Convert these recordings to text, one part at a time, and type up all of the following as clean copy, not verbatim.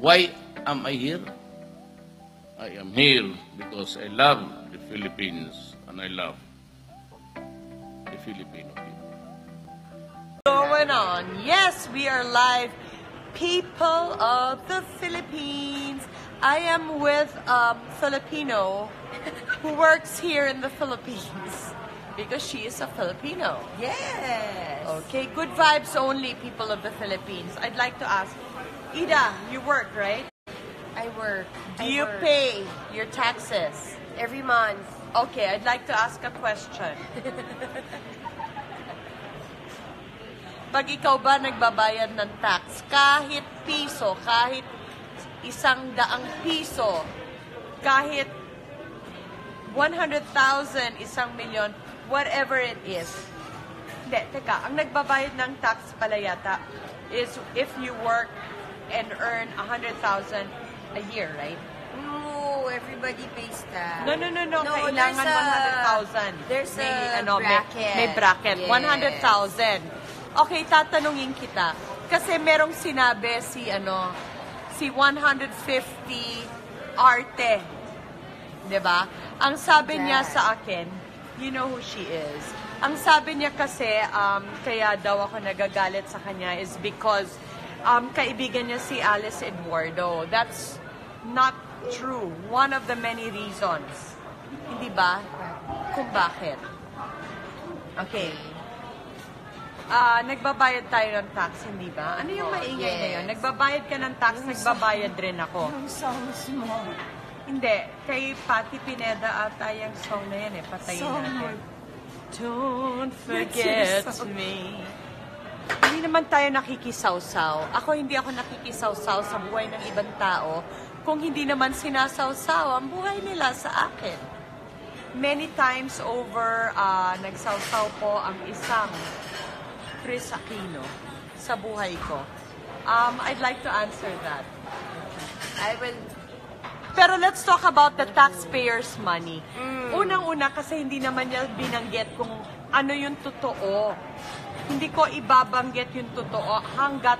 Why am I here? I am here because I love the Philippines and I love the Filipino people. Going on. Yes, we are live. People of the Philippines. I am with a Filipino who works here in the Philippines because she is a Filipino. Yes. Okay, good vibes only, people of the Philippines. I'd like to ask, Ida, you work, right? I work. Do you pay your taxes? Every month. Okay, I'd like to ask a question. Pag ikaw ba nagbabayad ng tax, kahit piso, kahit 100 piso, kahit 100,000, 1,000,000, whatever it is. Hindi, teka, ang nagbabayad ng tax pala yata is if you work and earn 100,000 a year, right? No, everybody pays that. No. Kailangan 100,000. There's may, a bracket. May bracket. Yes. 100,000. Okay, tatanungin kita. Kasi merong sinabi si 150 Arte. 'Di ba? Ang sabi niya sa akin, you know who she is. Ang sabi niya kasi, kaya daw ako nagagalit sa kanya is because kaibigan niya si Alice Eduardo. That's not true. One of the many reasons. Hindi ba? Kung bakit. Okay. Nagbabayad tayo ng tax, hindi ba? Ano yung maingay ngayon? Nagbabayad ka ng tax, nagbabayad rin ako. Yung songs mo. Hindi. Kay Patti Pineda ata yung song na yan eh. Patayin natin. Don't forget me. Hindi naman tayo nakikisawsaw. Hindi ako nakikisawsaw sa buhay ng ibang tao kung hindi naman sinasawsaw ang buhay nila sa akin. Many times over, nagsawsaw po ang isang Chris Aquino sa buhay ko. I'd like to answer that. I will... Pero let's talk about the taxpayers' money. Unang-una kasi hindi naman niya binanggit kung ano yung totoo. Hindi ko ibabanggit yung totoo hanggat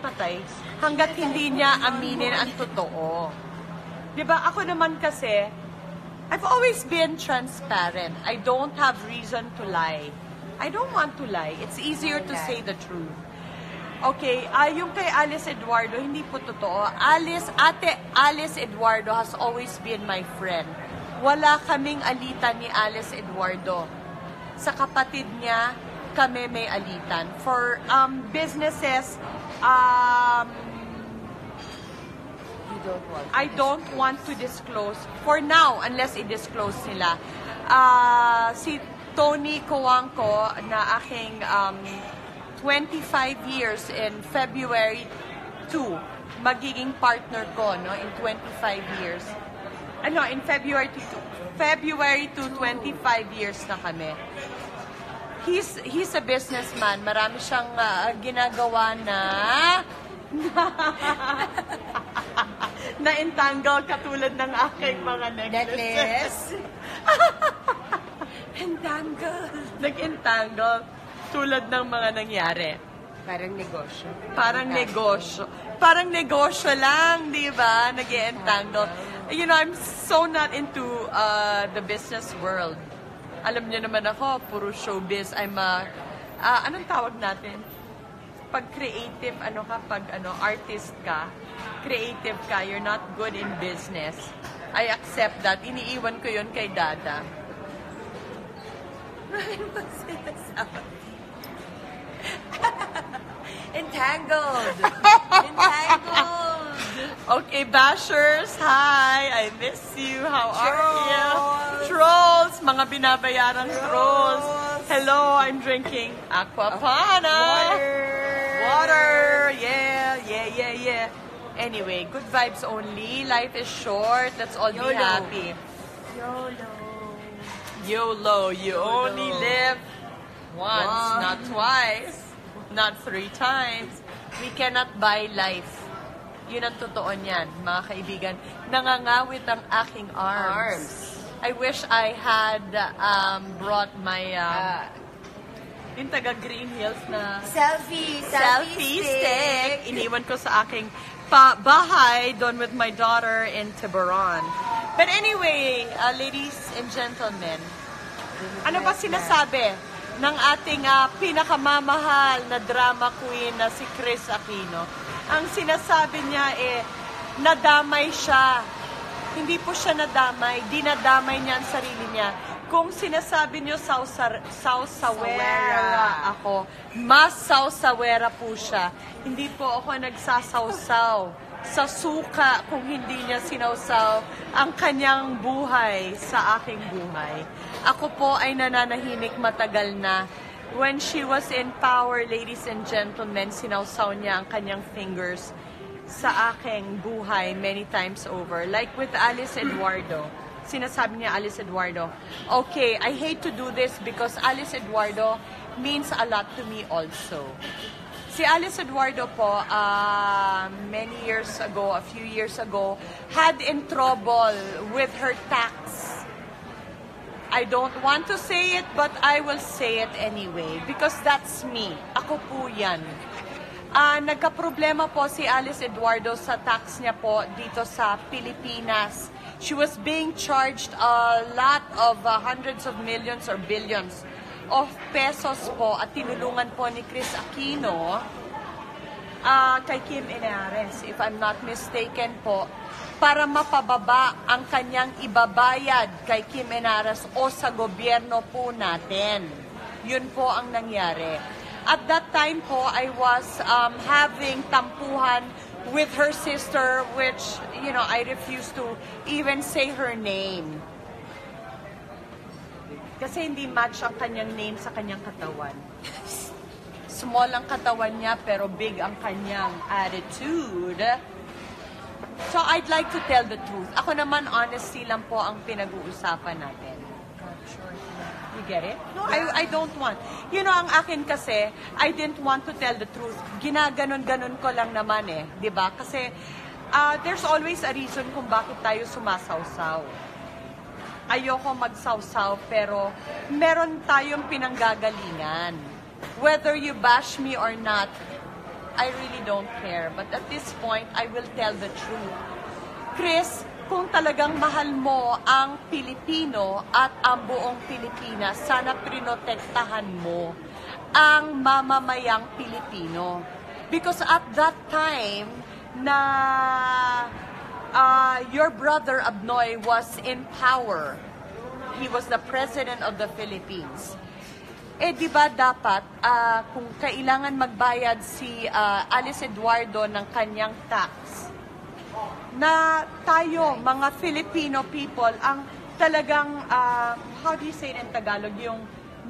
hindi niya aminin ang totoo. 'Di ba? Ako naman kasi, I've always been transparent. I don't have reason to lie. I don't want to lie. It's easier to say the truth. Okay, yung kay Alice Eduardo, hindi po totoo. Ate Alice Eduardo has always been my friend. Wala kaming alitan ni Alice Eduardo. Sa kapatid niya, kami may alitan. For businesses, I don't want to disclose for now unless i-disclose nila. Si Tony Coangco na aking 25 years in February 2, magiging partner ko in 25 years. In February 2, 25 years na kami. He's a businessman. Marami siyang ginagawa na entangle katulad ng aking mga necklaces. Nag-entangle tulad ng mga nangyari. Parang negosyo. Parang negosyo lang, di ba? Nag-entangle. I'm so not into the business world. Alam niyo naman ako, puro showbiz. I'm anong tawag natin? Pag creative, artist ka, creative ka, you're not good in business. I accept that. Iniiwan ko yun kay Dada. Entangled. Okay, bashers, hi! I miss you. How are you? Trolls! Mga binabayarang trolls. Hello, I'm drinking Aquapana. Water! Yeah. Anyway, good vibes only. Life is short. Let's all be happy. YOLO. You only live once, not twice, not 3 times. We cannot buy life. Yun ang totoo niyan, mga kaibigan. Nangangawit ang aking arms. I wish I had brought my yung taga Green Hills na selfie stick. Iniwan ko sa aking bahay doon with my daughter in Tiburon. But anyway, ladies and gentlemen, ano ba sinasabi ng ating pinakamamahal na drama queen na si Kris Aquino? Ang sinasabi niya nadamay siya. Hindi po siya nadamay, dinadamay niya ang sarili niya. Kung sinasabi niyo sausawera ako, mas sausawera po siya. Hindi po ako nagsasawsaw sa suka kung hindi niya sinawsaw ang kanyang buhay sa aking buhay. Ako po ay nananahimik matagal na. When she was in power, ladies and gentlemen, sinawsaw niya ang kanyang fingers sa aking buhay many times over. Like with Alice Eduardo. Sinasabi niya, Alice Eduardo, okay, I hate to do this because Alice Eduardo means a lot to me also. Si Alice Eduardo po, many years ago, a few years ago, had in trouble with her tax. I don't want to say it, but I will say it anyway because that's me. Ako po yan. Nagka-problema po si Alice Eduardo sa tax niya po dito sa Pilipinas. She was being charged a lot of hundreds of millions or billions of pesos po at tinulungan po ni Kris Aquino kay Kim Henares, if I'm not mistaken po, para mapababa ang kanyang ibabayad kay Kim Henares o sa gobyerno po natin. Yun po ang nangyari. At that time po, I was having tampuhan with her sister, which, you know, I refused to even say her name. Kasi hindi match ang kanyang name sa kanyang katawan. Small ang katawan niya, pero big ang kanyang attitude. So, I'd like to tell the truth. Ako naman, honesty lang po ang pinag-uusapan natin. You get it? No, I don't want. You know, ang akin kasi, I didn't want to tell the truth. Ginaganon-ganon ko lang naman di ba? Kasi, there's always a reason kung bakit tayo sumasawsaw. Ayoko magsawsaw, pero meron tayong pinanggagalingan. Whether you bash me or not, I really don't care. But at this point, I will tell the truth. Kris, kung talagang mahal mo ang Pilipino at ang buong Pilipinas, sana prinotektahan mo ang mamamayang Pilipino. Because at that time na your brother Abnoy was in power, he was the president of the Philippines. Di ba dapat kung kailangan magbayad si Alice Eduardo ng kanyang tax, na tayo, mga Filipino people, ang talagang, how do you say it in Tagalog, yung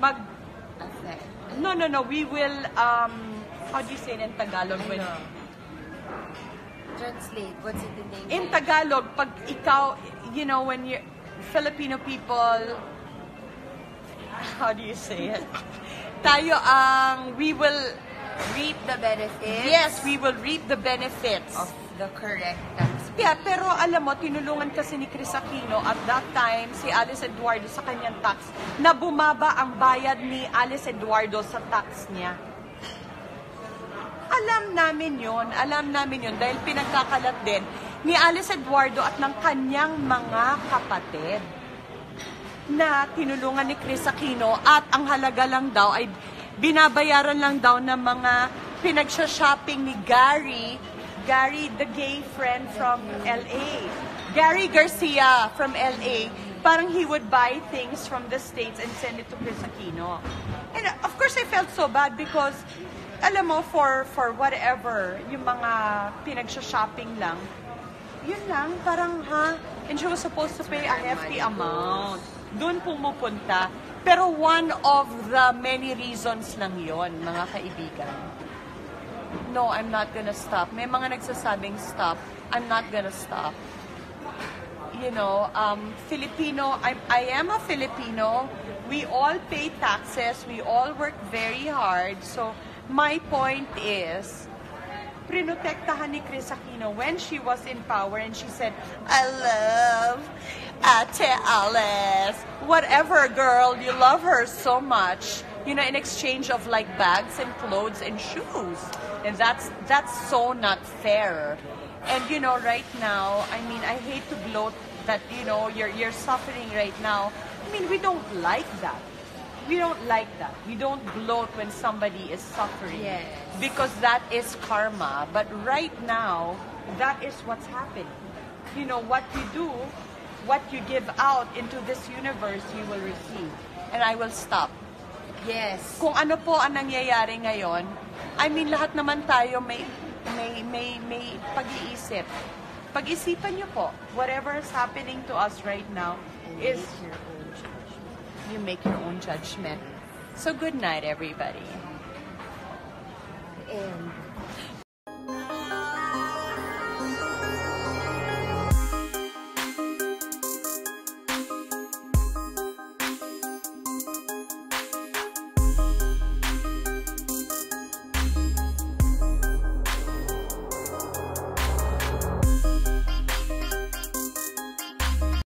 No, we will, how do you say it in Tagalog? When, Translate, what's it in English? in Tagalog, pag ikaw, you know, when you Filipino people, how do you say it? Tayo we will Reap the benefits. Yes, we will reap the benefits Of the correct tax. Yeah, pero alam mo, tinulungan kasi ni Kris Aquino at that time si Alice Eduardo sa kanyang tax na bumaba ang bayad ni Alice Eduardo sa tax niya. Alam namin yun dahil pinagkakalat din ni Alice Eduardo at ng kanyang mga kapatid na tinulungan ni Kris Aquino at ang halaga lang daw ay binabayaran lang daw ng mga pinagsha-shopping ni Gary, the gay friend from LA. Gary Garcia from LA, parang he would buy things from the States and send it to Kris Aquino. And of course, I felt so bad because, alam mo, for whatever, yung mga pinagsha-shopping lang, yun lang, parang, and she was supposed to pay a hefty amount. Doon pumupunta. Pero one of the many reasons lang yon, mga kaibigan. No, I'm not gonna stop. May mga nagsasabing stop. I'm not gonna stop. You know, Filipino, I am a Filipino. We all pay taxes. We all work very hard. So, my point is, prinotektahan ni Kris Aquino when she was in power and she said, I love Ate Alice. Whatever, girl, you love her so much. You know, in exchange of like bags and clothes and shoes. And that's so not fair. And you know, right now, I mean, I hate to gloat that, you know, you're suffering right now. I mean, we don't like that. We don't like that. We don't gloat when somebody is suffering. Yes. Because that is karma. But right now, that is what's happening. You know, what you do, what you give out into this universe, you will receive. And I will stop. Yes. Kung ano po ang nangyayari ngayon, I mean, lahat naman tayo may pag-iisip. Pag-isipan niyo po, whatever is happening to us right now is you make your own judgment. So good night, everybody. And